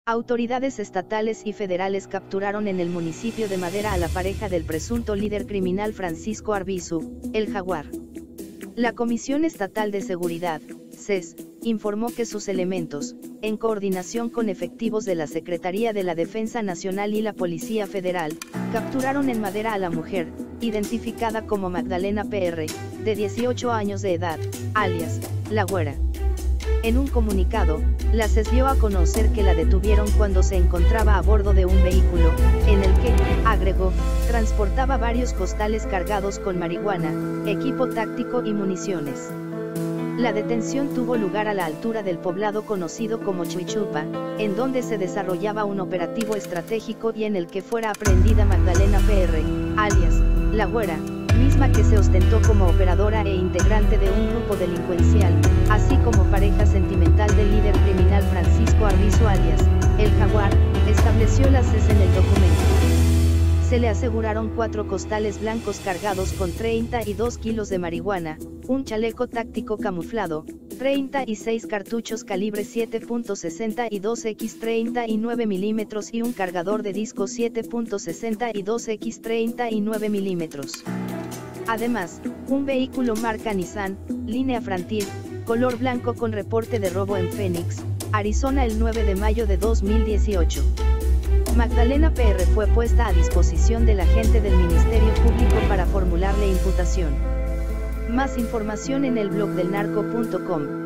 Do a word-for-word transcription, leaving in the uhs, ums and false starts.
Autoridades estatales y federales capturaron en el municipio de Madera a la pareja del presunto líder criminal Francisco Arbizu, el Jaguar. La Comisión Estatal de Seguridad, C E S, informó que sus elementos, en coordinación con efectivos de la Secretaría de la Defensa Nacional y la Policía Federal, capturaron en Madera a la mujer, identificada como Magdalena P R, de dieciocho años de edad, alias, La Güera. En un comunicado, la C E S dio a conocer que la detuvieron cuando se encontraba a bordo de un vehículo, en el que, agregó, transportaba varios costales cargados con marihuana, equipo táctico y municiones. La detención tuvo lugar a la altura del poblado conocido como Chuichupa, en donde se desarrollaba un operativo estratégico y en el que fuera aprehendida Magdalena P R, alias, La Güera, misma que se ostentó como operadora e integrante de un grupo delincuencial, así como pareja sentimental del líder criminal Francisco Arbizu alias, el Jaguar, estableció la C E S en el documento. Se le aseguraron cuatro costales blancos cargados con treinta y dos kilos de marihuana, un chaleco táctico camuflado, treinta y seis cartuchos calibre siete punto sesenta y dos equis treinta y nueve milímetros y un cargador de disco siete punto sesenta y dos equis treinta y nueve milímetros. Además, un vehículo marca Nissan, línea Frontier, color blanco con reporte de robo en Phoenix, Arizona el nueve de mayo de dos mil dieciocho. Magdalena P R fue puesta a disposición del agente del Ministerio Público para formularle imputación. Más información en el blog del narco punto com.